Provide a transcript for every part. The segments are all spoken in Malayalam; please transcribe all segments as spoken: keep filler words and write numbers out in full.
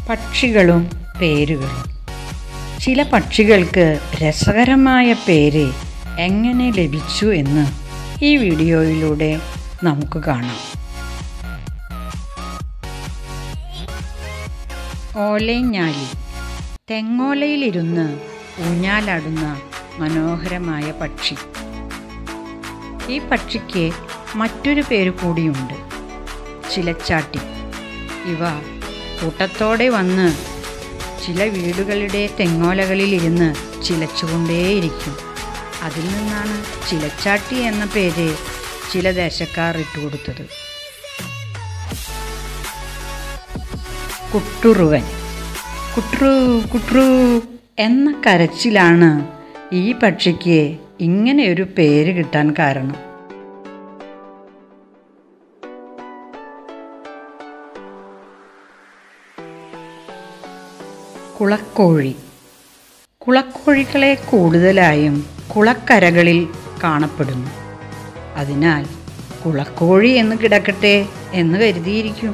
പക്ഷികളും പേരുകളും. ചില പക്ഷികൾക്ക് രസകരമായ പേര് എങ്ങനെ ലഭിച്ചു എന്ന് ഈ വീഡിയോയിലൂടെ നമുക്ക് കാണാം. ഓലഞ്ഞാലി. തെങ്ങോലയിലിരുന്ന് ഊഞ്ഞാലാടുന്ന മനോഹരമായ പക്ഷി. ഈ പക്ഷിക്ക് മറ്റൊരു പേര് കൂടിയുണ്ട്, ചിലച്ചാട്ടി. ഇവ കൂട്ടത്തോടെ വന്ന് ചില വീടുകളുടെ തെങ്ങോലകളിലിരുന്ന് ചിലച്ചുകൊണ്ടേയിരിക്കും. അതിൽ നിന്നാണ് ചിലച്ചാട്ടി എന്ന പേര് ചില ദേശക്കാർ ഇട്ടുകൊടുത്തത്. കുട്ടുറുവൻ. കുട്രു കുട്രു എന്ന കരച്ചിലാണ് ഈ പക്ഷിക്ക് ഇങ്ങനെയൊരു പേര് കിട്ടാൻ കാരണം. കുളക്കോഴി. കുളക്കോഴികളെ കൂടുതലായും കുളക്കരകളിൽ കാണപ്പെടുന്നു. അതിനാൽ കുളക്കോഴി എന്ന് കിടക്കട്ടെ എന്ന് കരുതിയിരിക്കും.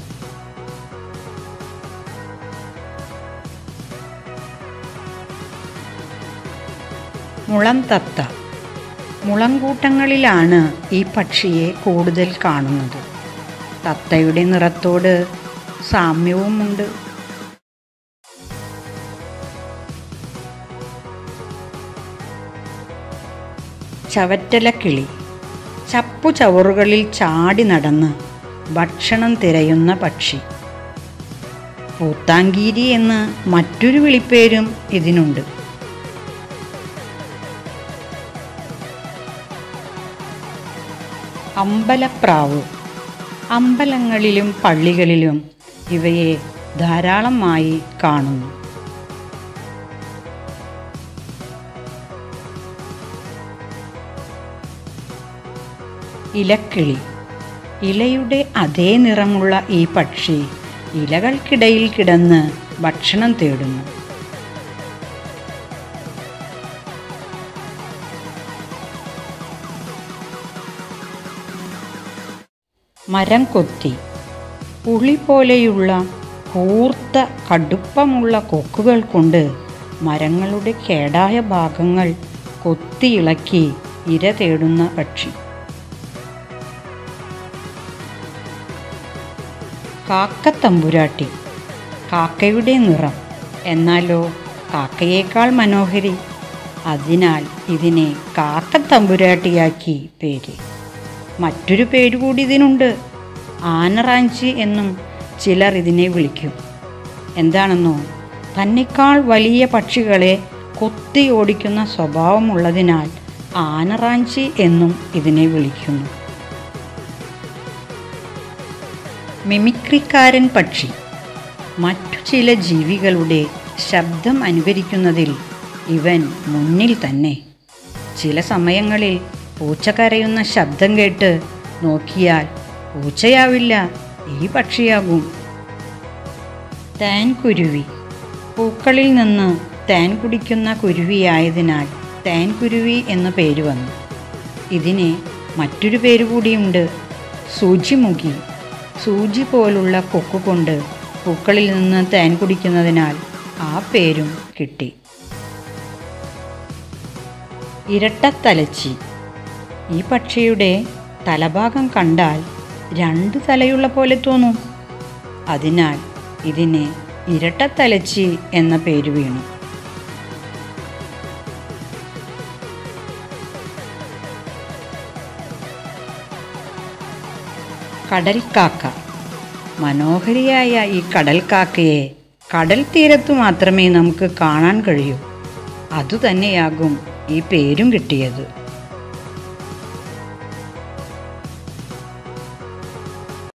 മുളംതത്ത. മുളങ്കൂട്ടങ്ങളിലാണ് ഈ പക്ഷിയെ കൂടുതൽ കാണുന്നത്. തത്തയുടെ നിറത്തോട് സാമ്യവുമുണ്ട്. ചവറ്റലക്കിളി. ചപ്പുചവറുകളിൽ ചാടി നടന്ന് ഭക്ഷണം തിരയുന്ന പക്ഷി. പൂത്താങ്കീരി എന്ന് മറ്റൊരു വിളിപ്പേരും ഇതിനുണ്ട്. അമ്പലപ്രാവ്. അമ്പലങ്ങളിലും പള്ളികളിലും ഇവയെ ധാരാളമായി കാണുന്നു. ഇലക്കിളി. ഇലയുടെ അതേ നിറമുള്ള ഈ പക്ഷി ഇലകൾക്കിടയിൽ കിടന്ന് ഭക്ഷണം തേടുന്നു. മരം കൊത്തി. ഉളി പോലെയുള്ള കൂർത്ത കടുപ്പമുള്ള കൊക്കുകൾ കൊണ്ട് മരങ്ങളുടെ കേടായ ഭാഗങ്ങൾ കൊത്തിയിളക്കി ഇര തേടുന്ന പക്ഷി. കാക്കത്തമ്പുരാട്ടി. കാക്കയുടെ നിറം, എന്നാലോ കാക്കയേക്കാൾ മനോഹരി. അതിനാൽ ഇതിനെ കാക്കത്തമ്പുരാട്ടിയാക്കി പേര്. മറ്റൊരു പേരുകൂടി ഇതിനുണ്ട്, ആനറാഞ്ചി എന്നും ചിലർ ഇതിനെ വിളിക്കും. എന്താണെന്നോ, തന്നെക്കാൾ വലിയ പക്ഷികളെ കൊത്തി ഓടിക്കുന്ന സ്വഭാവമുള്ളതിനാൽ ആനറാഞ്ചി എന്നും ഇതിനെ വിളിക്കുന്നു. മിമിക്രിക്കാരൻ പക്ഷി. മറ്റു ചില ജീവികളുടെ ശബ്ദം അനുകരിക്കുന്നതിൽ ഇവൻ മുന്നിൽ തന്നെ. ചില സമയങ്ങളിൽ പൂച്ച കരയുന്ന ശബ്ദം കേട്ട് നോക്കിയാൽ പൂച്ചയാവില്ല, ഈ പക്ഷിയാകും. തേൻകുരുവി. പൂക്കളിൽ നിന്ന് തേൻ കുടിക്കുന്ന കുരുവിയായതിനാൽ തേൻകുരുവി എന്ന പേര് വന്നു. ഇതിന് മറ്റൊരു പേര് കൂടിയുണ്ട്, സൂചിമുഖി. സൂചി പോലുള്ള കൊക്കുകൊണ്ട് പൂക്കളിൽ നിന്ന് തേൻ കുടിക്കുന്നതിനാൽ ആ പേരും കിട്ടി. ഇരട്ടത്തലച്ചി. ഈ പക്ഷിയുടെ തലഭാഗം കണ്ടാൽ രണ്ട് തലയുള്ള പോലെ തോന്നും. അതിനാൽ ഇതിന് ഇരട്ടത്തലച്ചി എന്ന പേര് വീണു. കടൽക്കാക്ക. മനോഹരിയായ ഈ കടൽക്കാക്കയെ കടൽ തീരത്തു മാത്രമേ നമുക്ക് കാണാൻ കഴിയൂ. അതുതന്നെയാകും ഈ പേരും കിട്ടിയത്.